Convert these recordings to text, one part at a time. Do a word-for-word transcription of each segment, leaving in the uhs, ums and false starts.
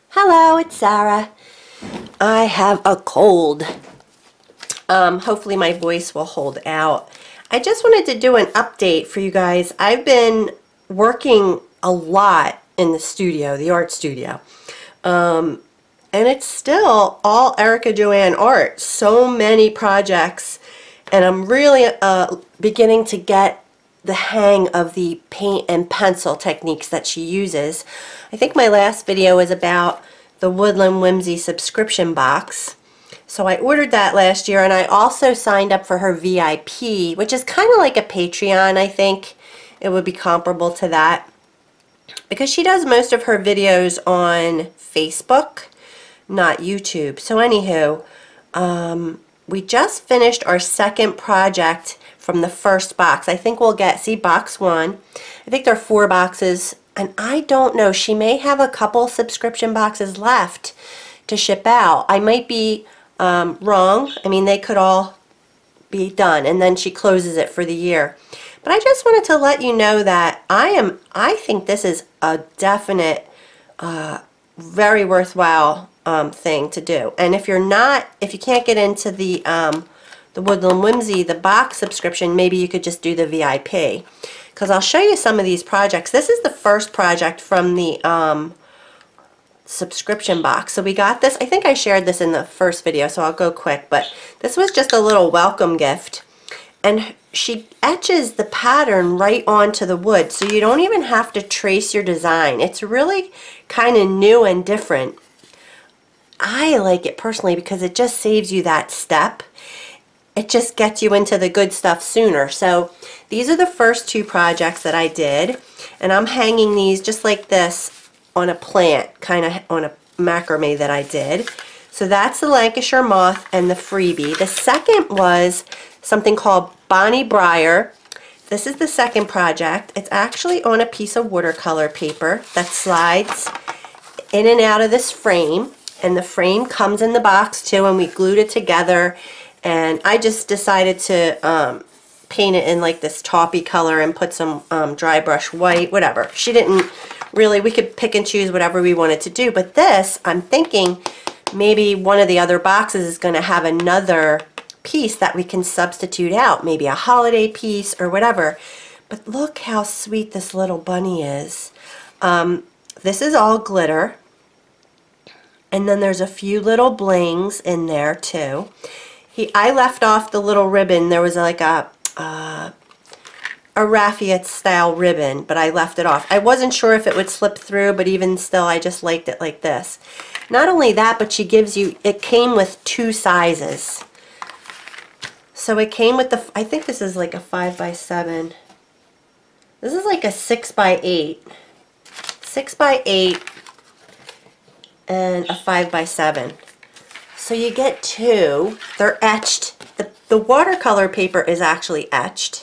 Hello, it's Sara. I have a cold. Um, hopefully my voice will hold out. I just wanted to do an update for you guys. I've been working a lot in the studio, the art studio. Um, and it's still all Erika Joanne art. So many projects. And I'm really uh, beginning to get the hang of the paint and pencil techniques that she uses. I think my last video was about the Woodland Whimsy subscription box. So I ordered that last year, and I also signed up for her V I P, which is kind of like a Patreon. I think it would be comparable to that, because she does most of her videos on Facebook, not YouTube. So anywho, um, we just finished our second project from the first box. I think we'll get, see, box one. I think there are four boxes, and I don't know. She may have a couple subscription boxes left to ship out. I might be um, wrong. I mean, they could all be done, and then she closes it for the year. But I just wanted to let you know that I am, I think this is a definite, uh, very worthwhile um, thing to do. And if you're not, if you can't get into the um, the Woodland Whimsy, the box subscription, maybe you could just do the V I P. Because I'll show you some of these projects. This is the first project from the um, subscription box. So we got this, I think I shared this in the first video, so I'll go quick. But this was just a little welcome gift. And she etches the pattern right onto the wood, so you don't even have to trace your design. It's really kind of new and different. I like it personally because it just saves you that step. It just gets you into the good stuff sooner. So these are the first two projects that I did, and I'm hanging these just like this on a plant, kind of on a macrame that I did. So that's the Lancashire Moth and the freebie. The second was something called Bonnie Briar. This is the second project. It's actually on a piece of watercolor paper that slides in and out of this frame, and the frame comes in the box too, and we glued it together. And I just decided to um, paint it in like this taupey color and put some um, dry brush white, whatever. She didn't really, we could pick and choose whatever we wanted to do. But this, I'm thinking maybe one of the other boxes is going to have another piece that we can substitute out, maybe a holiday piece or whatever. But look how sweet this little bunny is. Um, this is all glitter, and then there's a few little blings in there too. He, I left off the little ribbon. There was like a uh, a raffia style ribbon, but I left it off. I wasn't sure if it would slip through, but even still, I just liked it like this. Not only that, but she gives you, it came with two sizes. So it came with the, I think this is like a five by seven. This is like a six by eight. six by eight and a five by seven. So you get two. They're etched. The, the watercolor paper is actually etched.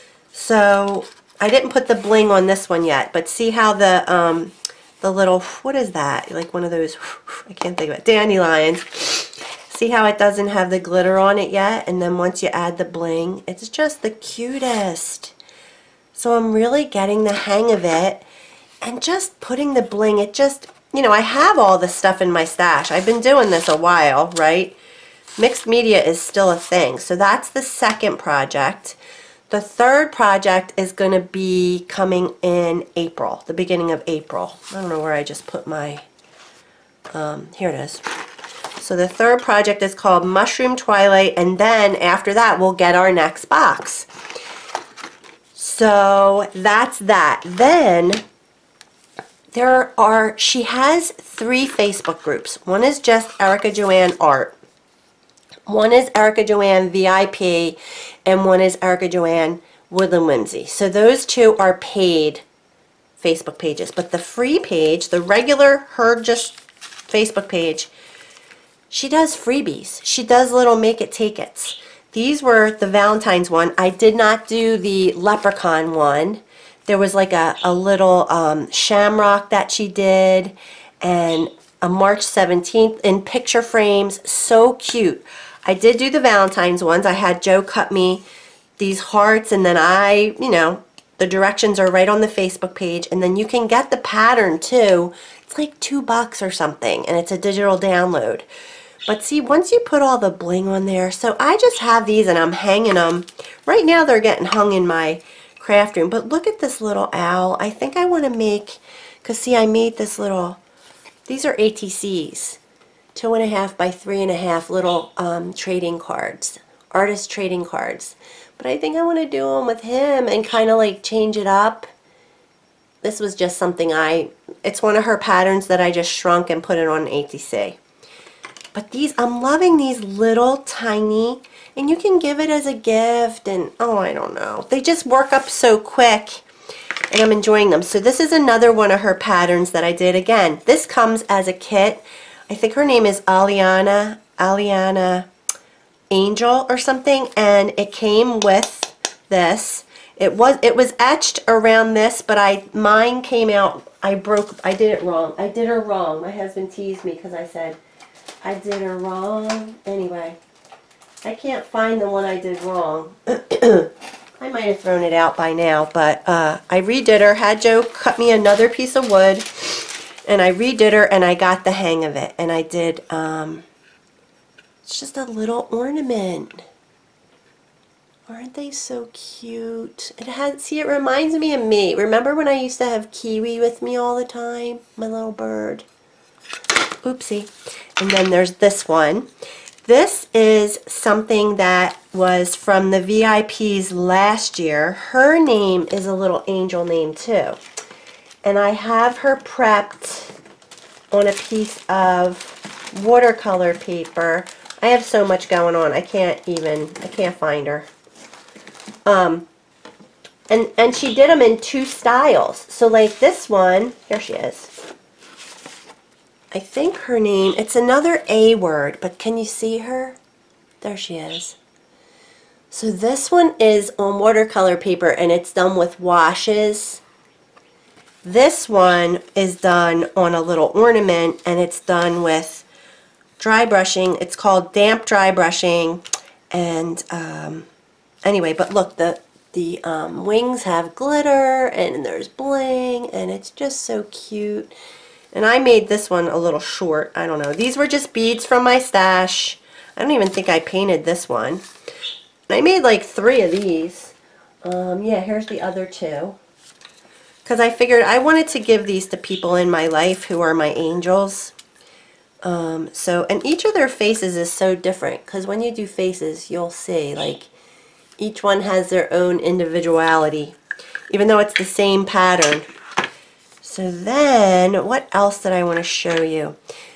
So I didn't put the bling on this one yet, but see how the um, the little, what is that? Like one of those, I can't think of it, dandelions. See how it doesn't have the glitter on it yet? And then once you add the bling, it's just the cutest. So I'm really getting the hang of it. And just putting the bling, it just, you know, I have all this stuff in my stash. I've been doing this a while, right? Mixed media is still a thing. So that's the second project. The third project is going to be coming in April, the beginning of April. I don't know where I just put my, um, here it is. So the third project is called Mushroom Twilight, and then after that we'll get our next box. So that's that. Then there are, she has three Facebook groups. One is just Erika Joanne Art. One is Erika Joanne V I P, and one is Erika Joanne Woodland Whimsy. So those two are paid Facebook pages. But the free page, the regular, her just Facebook page, she does freebies. She does little make it take it's. These were the Valentine's one. I did not do the leprechaun one. There was like a, a little um, shamrock that she did, and a March seventeenth in picture frames. So cute. I did do the Valentine's ones. I had Joe cut me these hearts, and then I, you know, The directions are right on the Facebook page, and then you can get the pattern too. It's like two bucks or something, and it's a digital download. But see, once you put all the bling on there, so I just have these and I'm hanging them. Right now they're getting hung in my craft room, but look at this little owl. I think I want to make, because see, I made this little, these are A T Cs, two and a half by three and a half little um, trading cards, artist trading cards. But I think I want to do them with him and kind of like change it up. This was just something I, it's one of her patterns that I just shrunk and put it on an A T C. But these, I'm loving these little tiny, and you can give it as a gift, and oh, I don't know. They just work up so quick, and I'm enjoying them. So this is another one of her patterns that I did. Again, this comes as a kit. I think her name is Aliana, Aliana Angel or something, and it came with this. It was it was etched around this, but I mine came out, I broke, I did it wrong. I did her wrong. My husband teased me because I said I did her wrong. Anyway, I can't find the one I did wrong. I might have thrown it out by now, but uh, I redid her. Had Joe cut me another piece of wood, and I redid her, and I got the hang of it. And I did, um, it's just a little ornament. Aren't they so cute? It has, see, it reminds me of me. Remember when I used to have Kiwi with me all the time? My little bird. Oopsie. And then there's this one. This is something that was from the V I Ps last year. Her name is a little angel name too. And I have her prepped on a piece of watercolor paper. I have so much going on. I can't even, I can't find her. Um, and, and she did them in two styles. So like this one, here she is. I think her name, it's another A word, but can you see her? There she is. So this one is on watercolor paper, and it's done with washes. This one is done on a little ornament, and it's done with dry brushing. It's called damp dry brushing. And um, anyway, but look, the, the um, wings have glitter, and there's bling, and it's just so cute. And I made this one a little short. I don't know. These were just beads from my stash. I don't even think I painted this one. And I made like three of these. Um, yeah, here's the other two. Because I figured I wanted to give these to people in my life who are my angels. Um, so, and each of their faces is so different. Because when you do faces, you'll see, like, each one has their own individuality. Even though it's the same pattern. So then, what else did I want to show you?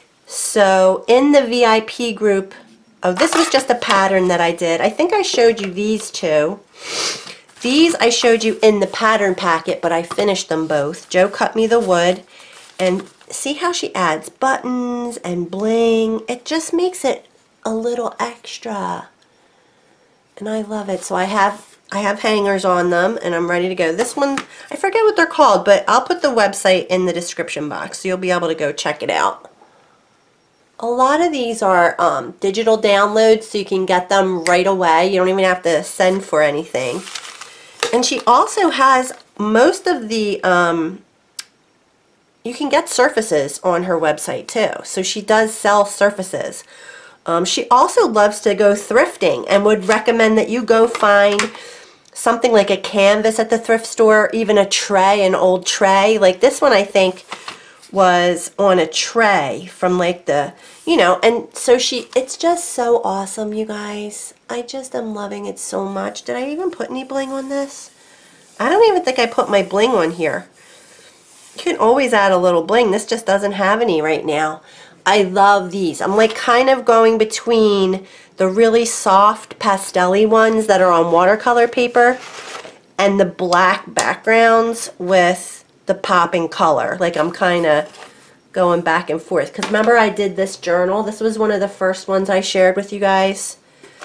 So in the V I P group, oh, this was just a pattern that I did. I think I showed you these two. These I showed you in the pattern packet, but I finished them both. Joe cut me the wood, and see how she adds buttons and bling. It just makes it a little extra, and I love it. So I have I have hangers on them, and I'm ready to go. This one, I forget what they're called, but I'll put the website in the description box, so you'll be able to go check it out. A lot of these are um, digital downloads, so you can get them right away. You don't even have to send for anything. And she also has most of the, um, you can get surfaces on her website too. So she does sell surfaces. Um, she also loves to go thrifting and would recommend that you go find something like a canvas at the thrift store, even a tray, an old tray. Like this one I think was on a tray from like the, you know, and so she, it's just so awesome, you guys. I just am loving it so much. Did I even put any bling on this? I don't even think I put my bling on here. You can always add a little bling. This just doesn't have any right now. I love these. I'm like kind of going between the really soft pastel-y ones that are on watercolor paper and the black backgrounds with the popping color. Like I'm kind of going back and forth. Because remember I did this journal. This was one of the first ones I shared with you guys.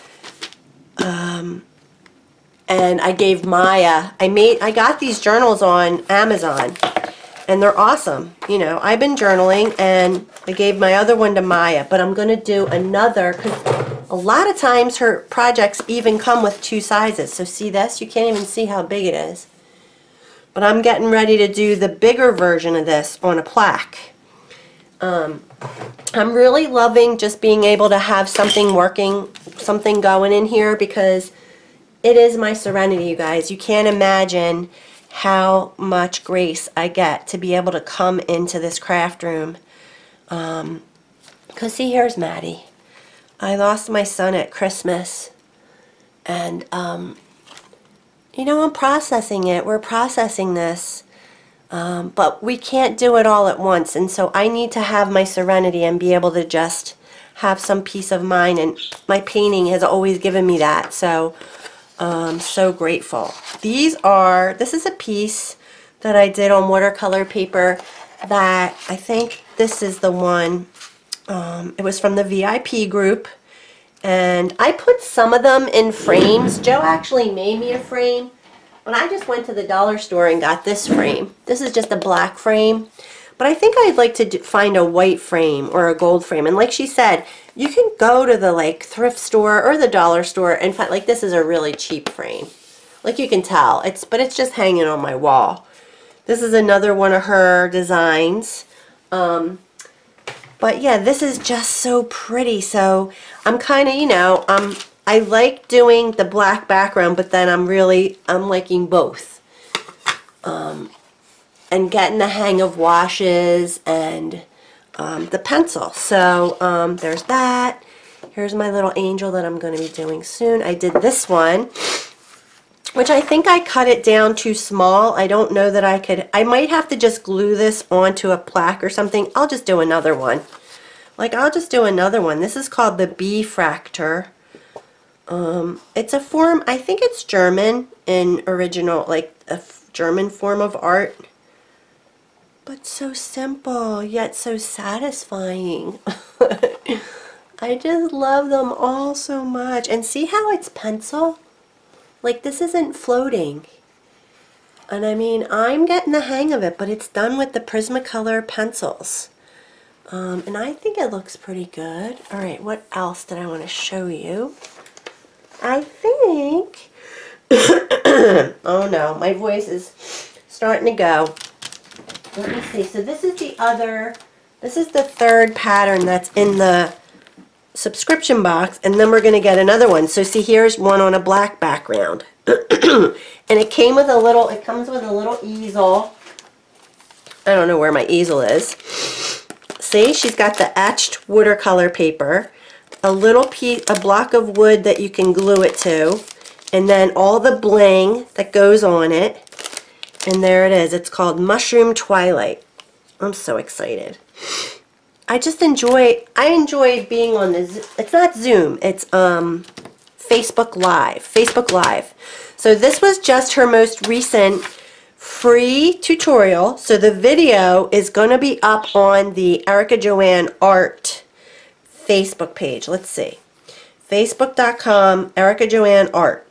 Um, and I gave Maya, I made, I got these journals on Amazon. And they're awesome. You know, I've been journaling, and I gave my other one to Maya, but I'm going to do another, because a lot of times her projects even come with two sizes. So see this? You can't even see how big it is. but I'm getting ready to do the bigger version of this on a plaque. Um, I'm really loving just being able to have something working, something going in here, because it is my Serenity, you guys. You can't imagine how much grace I get to be able to come into this craft room. Um, because see, here's Maddie. I lost my son at Christmas, and um, you know, I'm processing it. We're processing this. Um, but we can't do it all at once, and so I need to have my Serenity and be able to just have some peace of mind, and my painting has always given me that, so I'm so grateful. These are, this is a piece that I did on watercolor paper that I think this is the one, um, it was from the V I P group, and I put some of them in frames. Joe actually made me a frame. But I just went to the dollar store and got this frame. This is just a black frame. But I think I'd like to do, find a white frame or a gold frame. And like she said, you can go to the like thrift store or the dollar store and find, like, this is a really cheap frame. Like you can tell. It's but it's just hanging on my wall. This is another one of her designs. Um, but yeah, this is just so pretty. So I'm kind of, you know, um. I like doing the black background, but then I'm really, I'm liking both. Um, and getting the hang of washes and um, the pencil. So um, there's that. Here's my little angel that I'm going to be doing soon. I did this one, which I think I cut it down too small. I don't know that I could, I might have to just glue this onto a plaque or something. I'll just do another one. Like, I'll just do another one. This is called the Bee Fractor. Um, it's a form, I think it's German in original, like a German form of art, but so simple yet so satisfying. I just love them all so much. And see how it's pencil? Like, this isn't floating. And I mean, I'm getting the hang of it, but it's done with the Prismacolor pencils. Um, and I think it looks pretty good. All right, what else did I want to show you? I think, oh no, my voice is starting to go. Let me see. So this is the other, this is the third pattern that's in the subscription box, and then we're going to get another one. So see, here's one on a black background. And it came with a little, it comes with a little easel. I don't know where my easel is. See, she's got the etched watercolor paper. A little piece, a block of wood that you can glue it to, and then all the bling that goes on it, and there it is. It's called Mushroom Twilight. I'm so excited. I just enjoy, I enjoy being on this, it's not Zoom, it's um, Facebook Live, Facebook Live. So this was just her most recent free tutorial, so the video is going to be up on the Erika Joanne Art Facebook page. Let's see. Facebook dot com, Erika Joanne Art.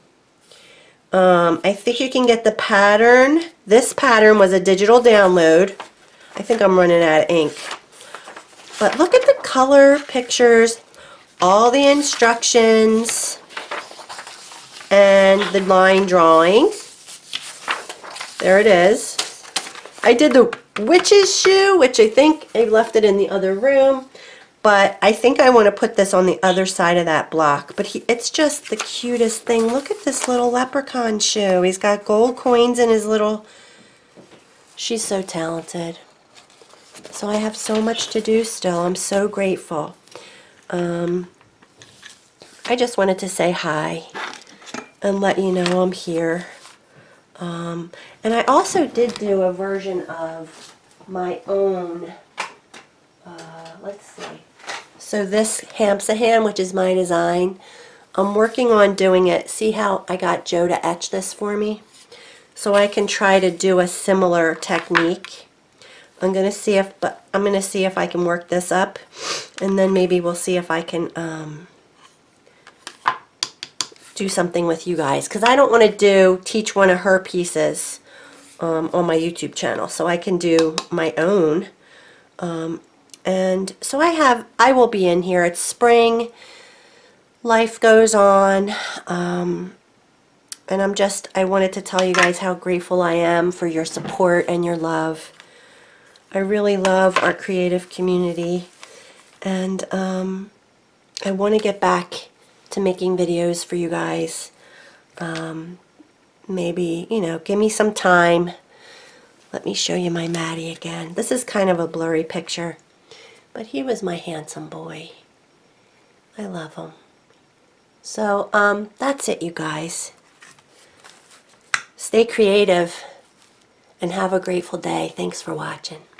Um, I think you can get the pattern. This pattern was a digital download. I think I'm running out of ink. But look at the color pictures, all the instructions, and the line drawing. There it is. I did the witch's shoe, which I think I left it in the other room. But I think I want to put this on the other side of that block. But he, it's just the cutest thing. Look at this little leprechaun shoe. He's got gold coins in his little... She's so talented. So I have so much to do still. I'm so grateful. Um, I just wanted to say hi and let you know I'm here. Um, and I also did do a version of my own... Uh, let's see. So this Hamsahan, which is my design, I'm working on doing it. See how I got Joe to etch this for me? So I can try to do a similar technique. I'm gonna see if, but I'm gonna see if I can work this up, and then maybe we'll see if I can um, do something with you guys, because I don't want to do teach one of her pieces um, on my YouTube channel, so I can do my own. Um, And so I have, I will be in here. It's spring. Life goes on. Um, and I'm just, I wanted to tell you guys how grateful I am for your support and your love. I really love our creative community, and um, I want to get back to making videos for you guys. Um, maybe, you know, give me some time. Let me show you my Maddie again. This is kind of a blurry picture, but he was my handsome boy. I love him. So, um, that's it, you guys. Stay creative and have a grateful day. Thanks for watching.